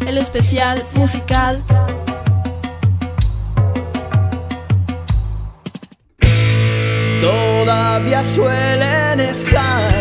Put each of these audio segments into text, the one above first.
el especial musical. Todavía suelen estar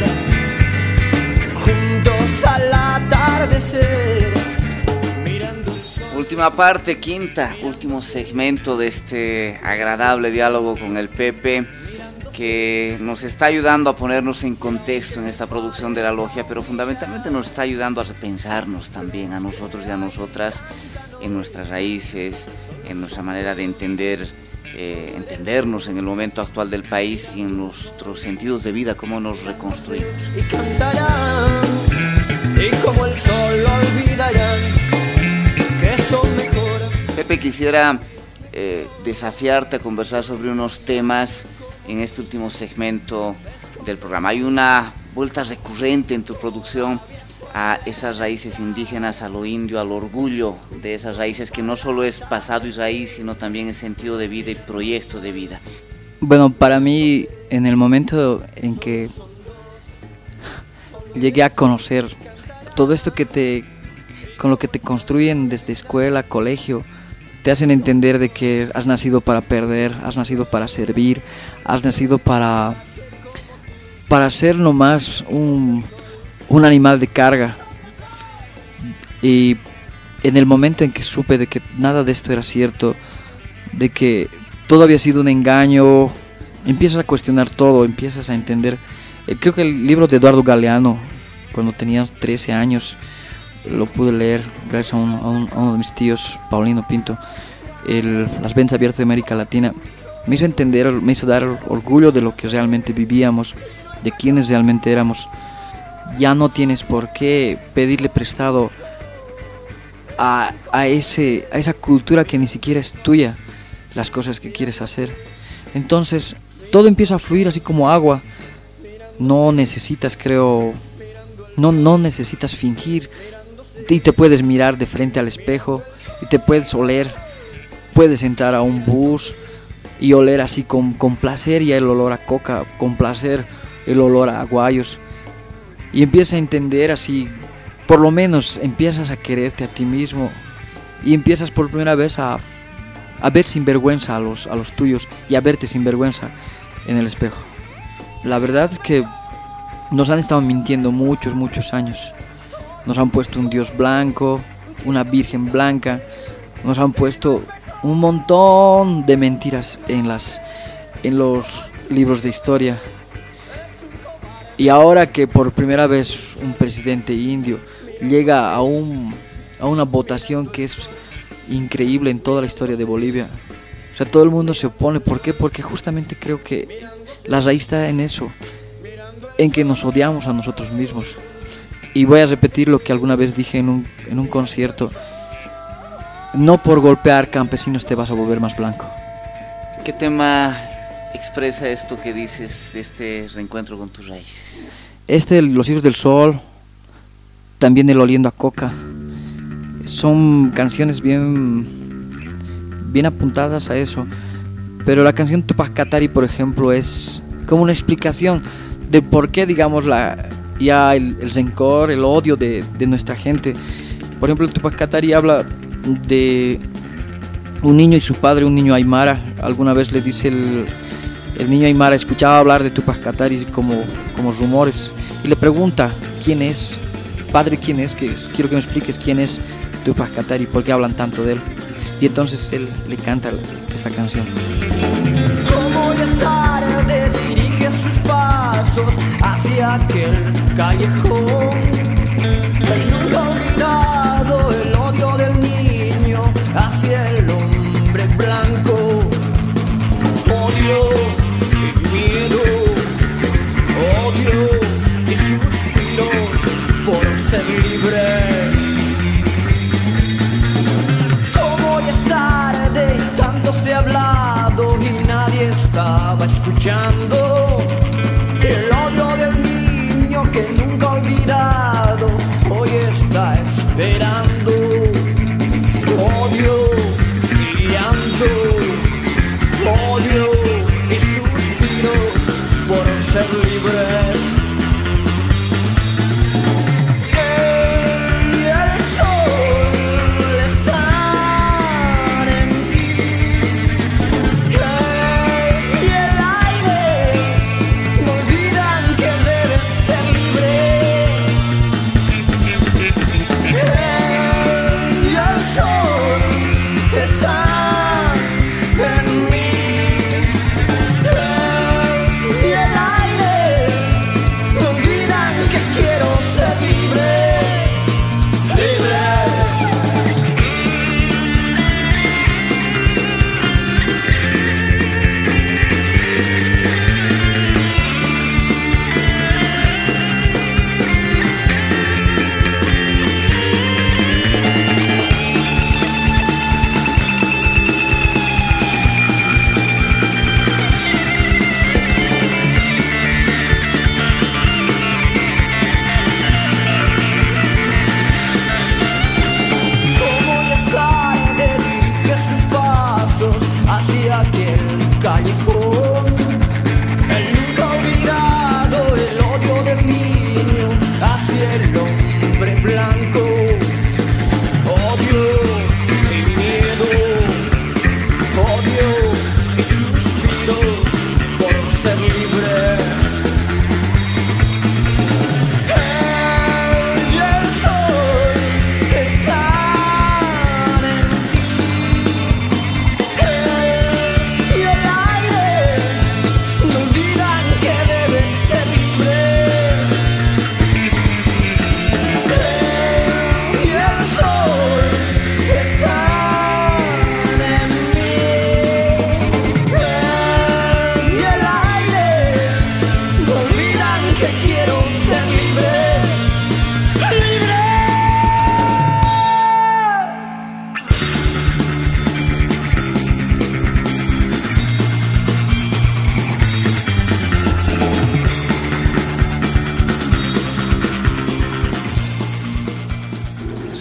juntos al atardecer. Última parte, quinta, último segmento de este agradable diálogo con el Pepe, que nos está ayudando a ponernos en contexto en esta producción de la logia, pero fundamentalmente nos está ayudando a repensarnos también a nosotros y a nosotras en nuestras raíces, en nuestra manera de entendernos en el momento actual del país y en nuestros sentidos de vida, cómo nos reconstruimos. Y cantarán, y como el sol olvidarán que son mejores. Pepe, quisiera desafiarte a conversar sobre unos temas en este último segmento del programa. Hay una vuelta recurrente en tu producción a esas raíces indígenas, a lo indio, al orgullo de esas raíces, que no solo es pasado y raíz, sino también es sentido de vida y proyecto de vida. Bueno, para mí, en el momento en que llegué a conocer todo esto con lo que te construyen desde escuela, colegio, te hacen entender de que has nacido para perder, has nacido para servir, has nacido para ser nomás un animal de carga. Y en el momento en que supe de que nada de esto era cierto, de que todo había sido un engaño, empiezas a cuestionar todo, empiezas a entender. Creo que el libro de Eduardo Galeano, cuando tenía 13 años, lo pude leer gracias a uno de mis tíos, Paulino Pinto, Las Ventas Abiertas de América Latina. Me hizo entender, me hizo dar orgullo de lo que realmente vivíamos, de quienes realmente éramos. Ya no tienes por qué pedirle prestado a esa cultura que ni siquiera es tuya, las cosas que quieres hacer. Entonces todo empieza a fluir así como agua. No necesitas, creo, no necesitas fingir, y te puedes mirar de frente al espejo y te puedes oler. Puedes entrar a un bus y oler así con placer, y el olor a coca, con placer el olor a aguayos. Y empiezas a entender así, por lo menos empiezas a quererte a ti mismo, y empiezas por primera vez a ver sin vergüenza a los tuyos, y a verte sin vergüenza en el espejo. La verdad es que nos han estado mintiendo muchos años. Nos han puesto un dios blanco, una virgen blanca, nos han puesto un montón de mentiras en los libros de historia. Y ahora que por primera vez un presidente indio llega a una votación que es increíble en toda la historia de Bolivia, o sea, todo el mundo se opone. ¿Por qué? Porque justamente creo que la raíz está en eso, en que nos odiamos a nosotros mismos. Y voy a repetir lo que alguna vez dije en un concierto: no por golpear campesinos te vas a volver más blanco. ¿Qué tema expresa esto que dices de este reencuentro con tus raíces? Los hijos del sol, también el oliendo a coca, son canciones bien apuntadas a eso. Pero la canción Tupac Katari, por ejemplo, es como una explicación de por qué, digamos, el rencor, el odio de nuestra gente. Por ejemplo, Tupac Katari habla de un niño y su padre, un niño aymara. Alguna vez le dice el niño aymara, escuchaba hablar de Tupac Katari como rumores, y le pregunta: ¿quién es? Padre, ¿quién es? Quiero que me expliques quién es Tupac Katari, ¿por qué hablan tanto de él? Y entonces él le canta esta canción. Como ya es tarde, dirige sus pasos hacia aquel callejón. El nunca olvidado, el odio del niño hacia el hombre blanco. Odio y miedo, odio y suspiros por ser libres. Como ya es tarde y tanto se ha hablado y nadie estaba escuchando. El odio del niño que nunca ha olvidado hoy está esperando. Odio y llanto, odio y suspiros por ser libres. Él y el sol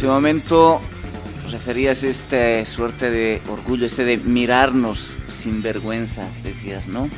Hace un momento referías esta suerte de orgullo, de mirarnos sin vergüenza, decías, ¿no?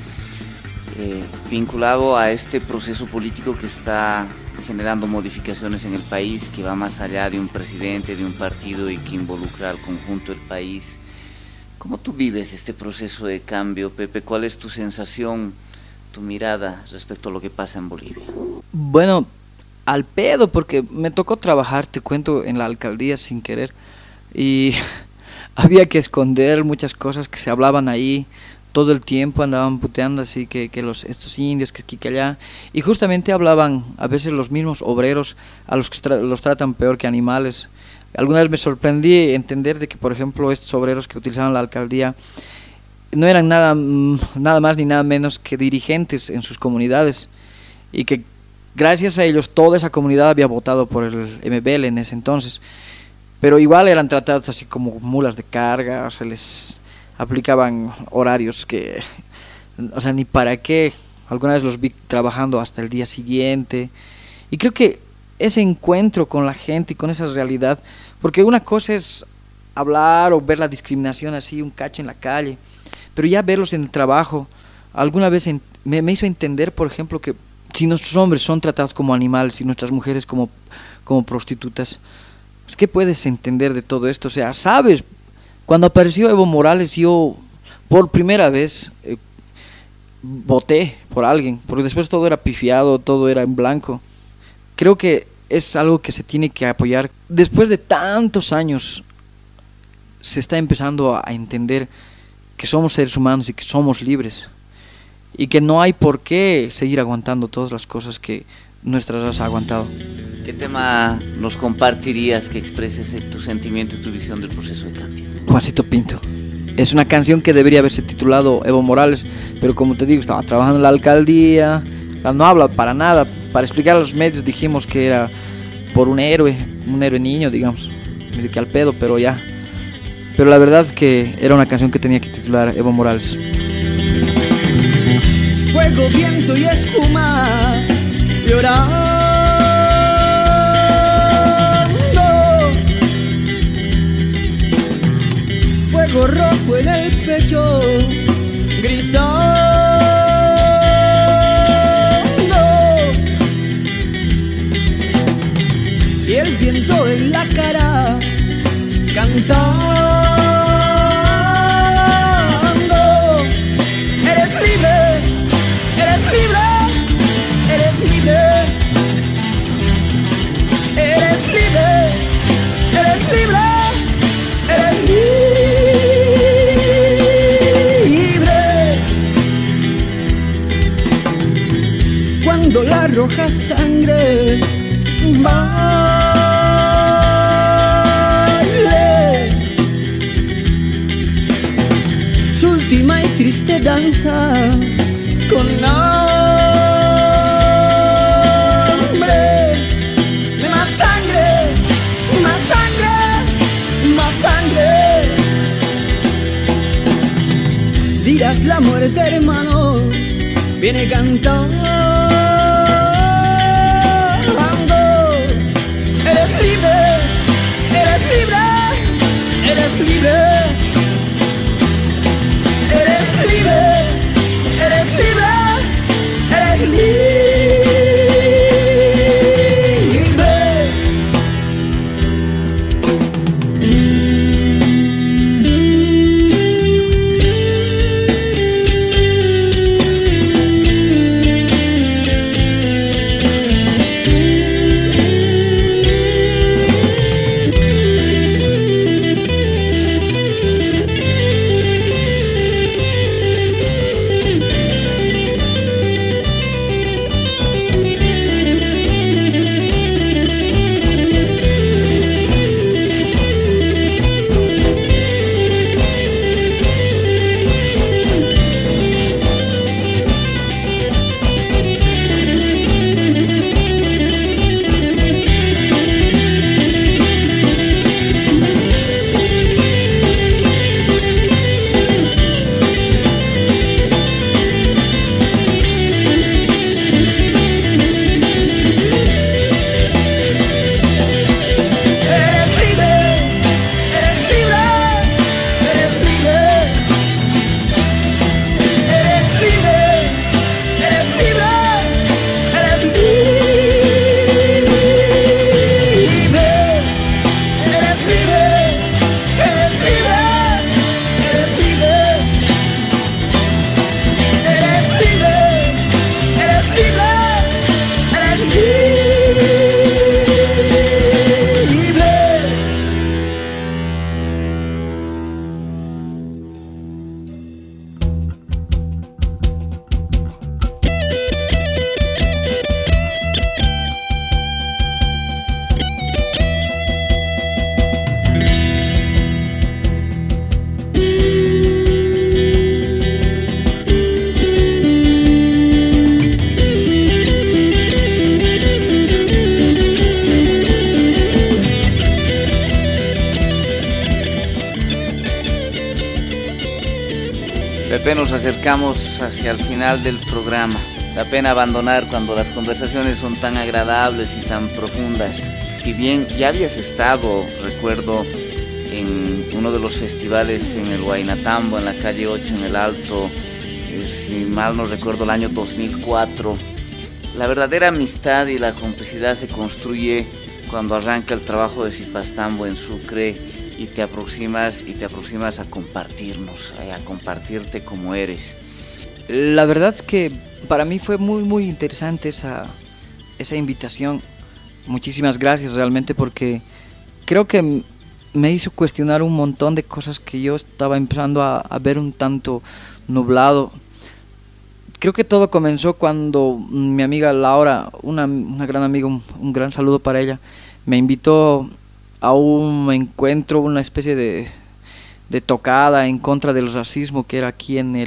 Vinculado a este proceso político que está generando modificaciones en el país, que va más allá de un presidente, de un partido y que involucra al conjunto del país. ¿Cómo tú vives este proceso de cambio, Pepe? ¿Cuál es tu sensación, tu mirada respecto a lo que pasa en Bolivia? Bueno, al pedo, porque me tocó trabajar, te cuento, en la alcaldía sin querer, y había que esconder muchas cosas que se hablaban ahí. Todo el tiempo andaban puteando así que estos indios, que aquí, que allá, y justamente hablaban a veces los mismos obreros a los que los tratan peor que animales. Alguna vez me sorprendí entender de que, por ejemplo, estos obreros que utilizaban la alcaldía no eran nada más ni nada menos que dirigentes en sus comunidades, y que gracias a ellos toda esa comunidad había votado por el MBL en ese entonces, pero igual eran tratados así como mulas de carga, o sea, les aplicaban horarios que, o sea, ni para qué. Alguna vez los vi trabajando hasta el día siguiente, y creo que ese encuentro con la gente y con esa realidad, porque una cosa es hablar o ver la discriminación así, un cacho en la calle, pero ya verlos en el trabajo, alguna vez me hizo entender, por ejemplo, que si nuestros hombres son tratados como animales y nuestras mujeres como prostitutas, pues, ¿qué puedes entender de todo esto? O sea, sabes, cuando apareció Evo Morales, yo por primera vez voté por alguien, porque después todo era pifiado, todo era en blanco. Creo que es algo que se tiene que apoyar. Después de tantos años se está empezando a entender que somos seres humanos y que somos libres, y que no hay por qué seguir aguantando todas las cosas que nuestra raza ha aguantado. ¿Qué tema nos compartirías que expreses tu sentimiento y tu visión del proceso de cambio? Juancito Pinto. Es una canción que debería haberse titulado Evo Morales, pero como te digo, estaba trabajando en la alcaldía, no habla para nada. Para explicar a los medios dijimos que era por un héroe niño, digamos, medio que al pedo, pero ya. Pero la verdad es que era una canción que tenía que titular Evo Morales. Fuego, viento y espuma llorando. Fuego rojo en el pecho gritando. Y el viento en la cara cantando. Eres libre, eres libre, eres libre, eres libre, eres libre, eres libre. Cuando la roja sangre baile su última y triste danza con hambre de más sangre, más sangre, más sangre. Dirás la muerte, hermanos, viene cantando. Eres libre, eres libre, eres libre, eres libre, eres libre, eres libre. Pepe, nos acercamos hacia el final del programa. Da pena abandonar cuando las conversaciones son tan agradables y tan profundas. Si bien ya habías estado, recuerdo, en uno de los festivales en el Huaynatambo, en la calle 8, en el Alto, si mal no recuerdo, el año 2004. La verdadera amistad y la complicidad se construye cuando arranca el trabajo de Zipastambo en Sucre y te aproximas a compartirnos, a compartirte como eres. La verdad que para mí fue muy interesante esa invitación. Muchísimas gracias realmente, porque creo que me hizo cuestionar un montón de cosas que yo estaba empezando a ver un tanto nublado. Creo que todo comenzó cuando mi amiga Laura, una gran amiga, un gran saludo para ella, me invitó a un encuentro, una especie de tocada en contra del racismo que era aquí en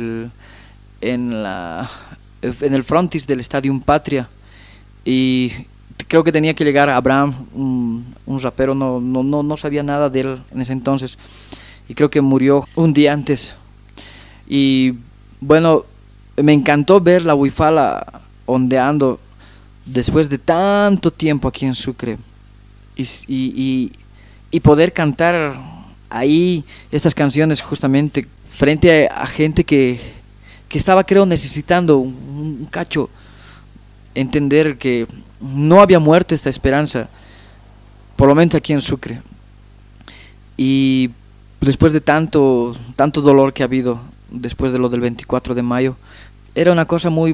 el frontis del Estadio Patria. Y creo que tenía que llegar Abraham, un rapero, no sabía nada de él en ese entonces, y creo que murió un día antes. Y bueno, me encantó ver la huifala ondeando después de tanto tiempo aquí en Sucre, y poder cantar ahí estas canciones justamente frente a gente que estaba, creo, necesitando un cacho, entender que no había muerto esta esperanza, por lo menos aquí en Sucre. Y después de tanto dolor que ha habido después de lo del 24 de mayo, era una cosa muy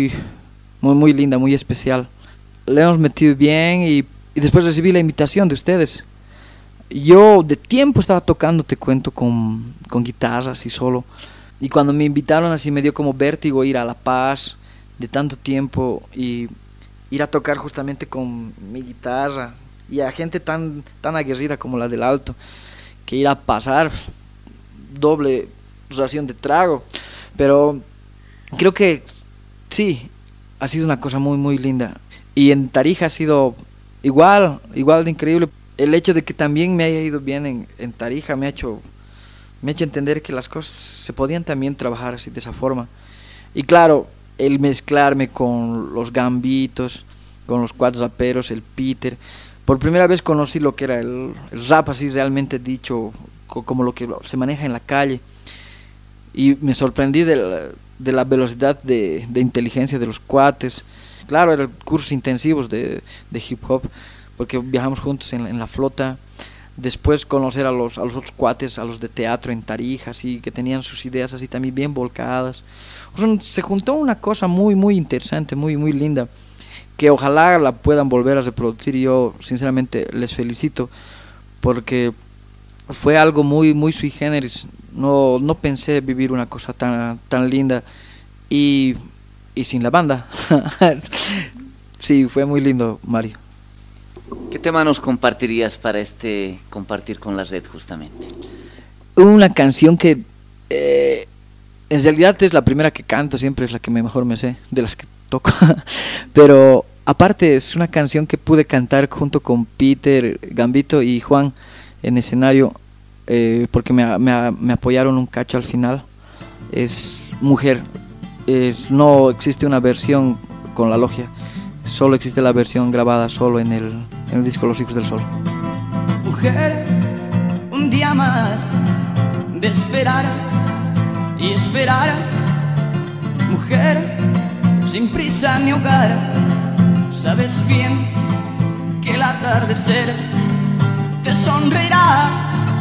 linda, muy especial. Le hemos metido bien y después recibí la invitación de ustedes. Yo de tiempo estaba tocando, te cuento, con guitarras y solo. Y cuando me invitaron, así me dio como vértigo ir a La Paz de tanto tiempo y ir a tocar justamente con mi guitarra y a gente tan aguerrida como la del Alto, que ir a pasar doble ración de trago. Pero creo que sí, ha sido una cosa muy linda. Y en Tarija ha sido igual de increíble. El hecho de que también me haya ido bien en Tarija me ha hecho entender que las cosas se podían también trabajar así, de esa forma. Y claro, el mezclarme con los gambitos, con los cuatro raperos, el Peter. Por primera vez conocí lo que era el rap así realmente dicho, como lo que se maneja en la calle. Y me sorprendí de la velocidad de inteligencia de los cuates. Claro, eran cursos intensivos de hip hop, porque viajamos juntos en la flota. Después conocer a los otros cuates, a los de teatro en Tarija, así, que tenían sus ideas así también bien volcadas. O sea, se juntó una cosa muy interesante, muy linda, que ojalá la puedan volver a reproducir. Y yo sinceramente les felicito, porque fue algo muy sui generis. No pensé vivir una cosa tan linda y sin la banda. Sí, fue muy lindo, Mario. ¿Qué tema nos compartirías para compartir con la red justamente? Una canción que en realidad es la primera que canto, siempre es la que mejor me sé de las que toco. Pero aparte es una canción que pude cantar junto con Peter, Gambito y Juan en escenario, porque me apoyaron un cacho al final. Es Mujer. No existe una versión con la logia, solo existe la versión grabada solo en el disco Los Hijos del Sol. Mujer, un día más de esperar y esperar. Mujer, sin prisa ni hogar, sabes bien que el atardecer te sonreirá,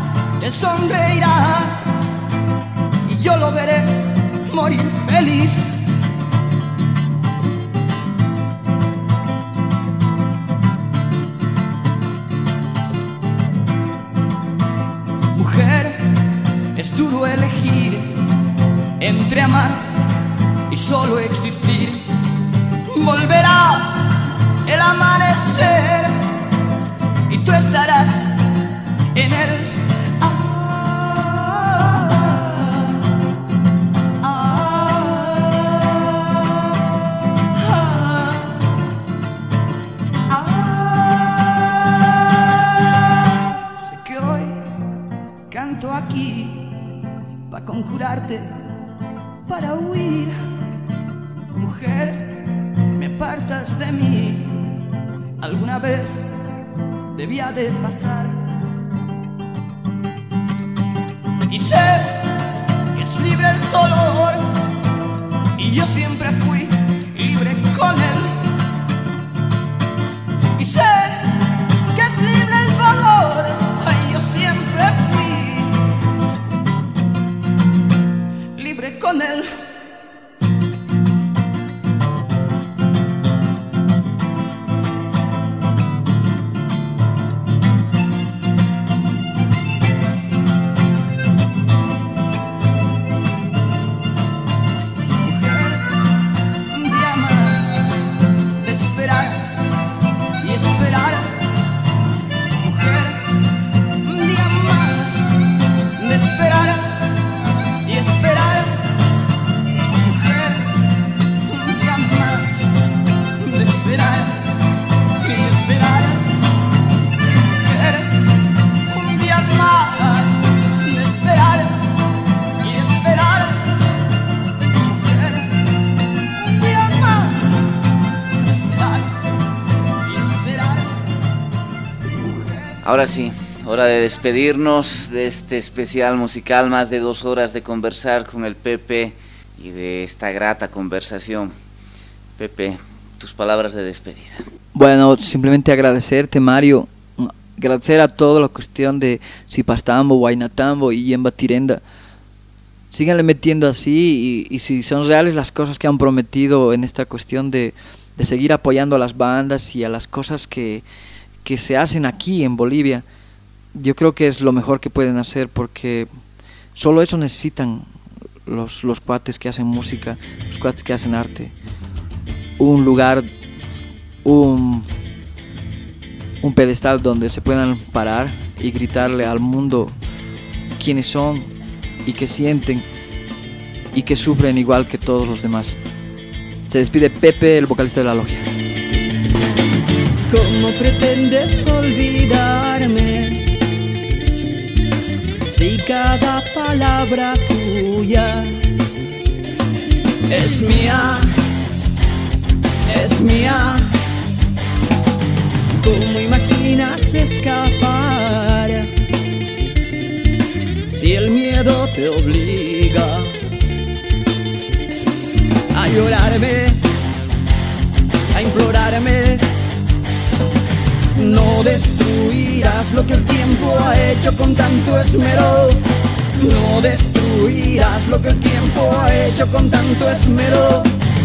y yo lo veré morir feliz. Mujer, es duro elegir entre amar y solo existir. Volverá el amanecer y tú estarás en él. Sé que hoy canto aquí para conjurarte alguna vez debía de pasar. Y sé que es libre el dolor, y yo siempre fui libre con él. Y sé que es libre el dolor, y yo siempre fui libre con él. Ahora sí, hora de despedirnos de este especial musical, más de 2 horas de conversar con el Pepe y de esta grata conversación. Pepe, tus palabras de despedida. Bueno, simplemente agradecerte, Mario, agradecer a toda la cuestión de Sipastambo, Huaynatambo y Yemba Tirenda. Síganle metiendo así y si son reales las cosas que han prometido en esta cuestión de seguir apoyando a las bandas y a las cosas que se hacen aquí en Bolivia, yo creo que es lo mejor que pueden hacer, porque solo eso necesitan los cuates que hacen música, los cuates que hacen arte. Un lugar, un pedestal donde se puedan parar y gritarle al mundo quiénes son y qué sienten y que sufren igual que todos los demás. Se despide Pepe, el vocalista de La Logia. ¿Cómo pretendes olvidarme si cada palabra tuya es mía, es mía? ¿Cómo imaginas escapar si el miedo te obliga a llorarme, a implorarme? No destruirás lo que el tiempo ha hecho con tanto esmero. No destruirás lo que el tiempo ha hecho con tanto esmero.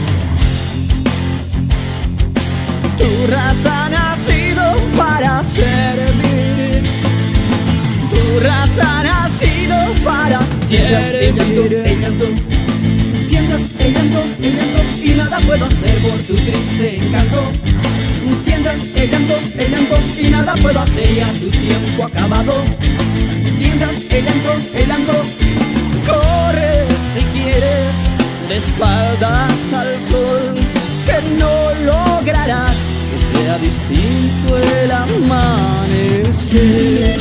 Tu raza ha nacido para servir. Tu raza ha nacido para servir. El llanto, tiendas el llanto, y nada puedo hacer por tu triste encanto. Tiendas el llanto, y nada puedo hacer, ya tu tiempo acabado. Tiendas el llanto, corre si quieres, de espaldas al sol, que no lograrás que sea distinto el amanecer.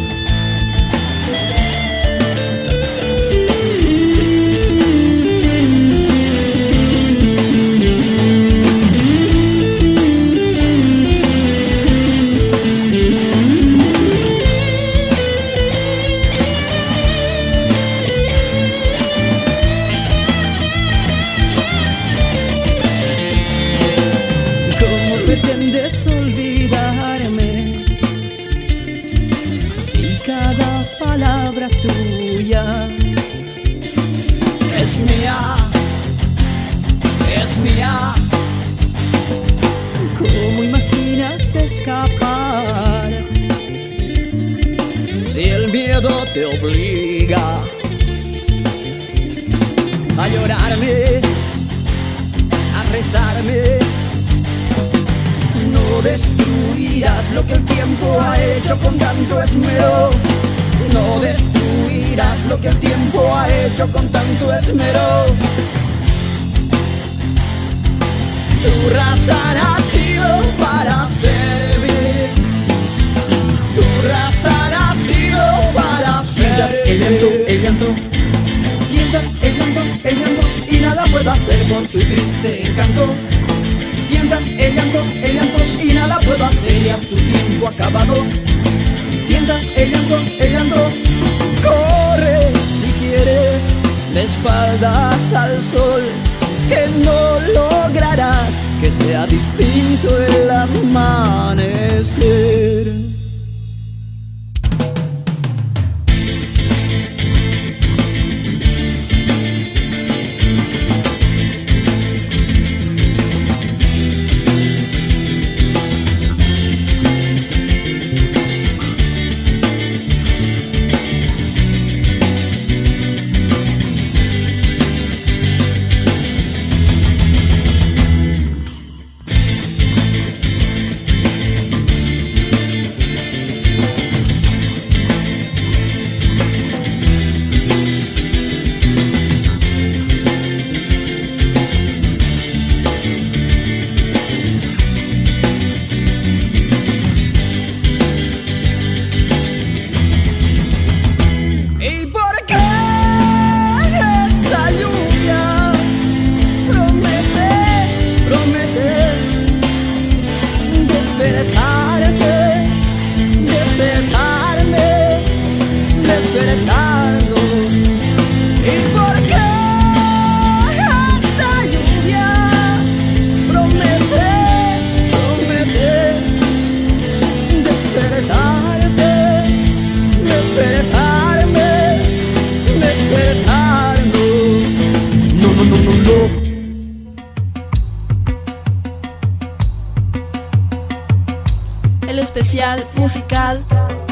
Tuya es mía, es mía. ¿Cómo imaginas escapar si el miedo te obliga a llorarme, a rezarme? No destruirás lo que el tiempo ha hecho con tanto esmero. No destruirás lo que el tiempo ha hecho con tanto esmero. Tu raza ha nacido para servir. Tu raza ha nacido para servir. El llanto, tiendas el llanto, y nada puedo hacer por tu triste encanto. Tiendas el llanto, y nada puedo hacer. espaldas al sol, que no lograrás que sea distinto el amanecer. Despertarlo. ¿Y por qué esta lluvia promete despertarte, despertarme, despertarlo? No, no, no, no, no. El especial musical.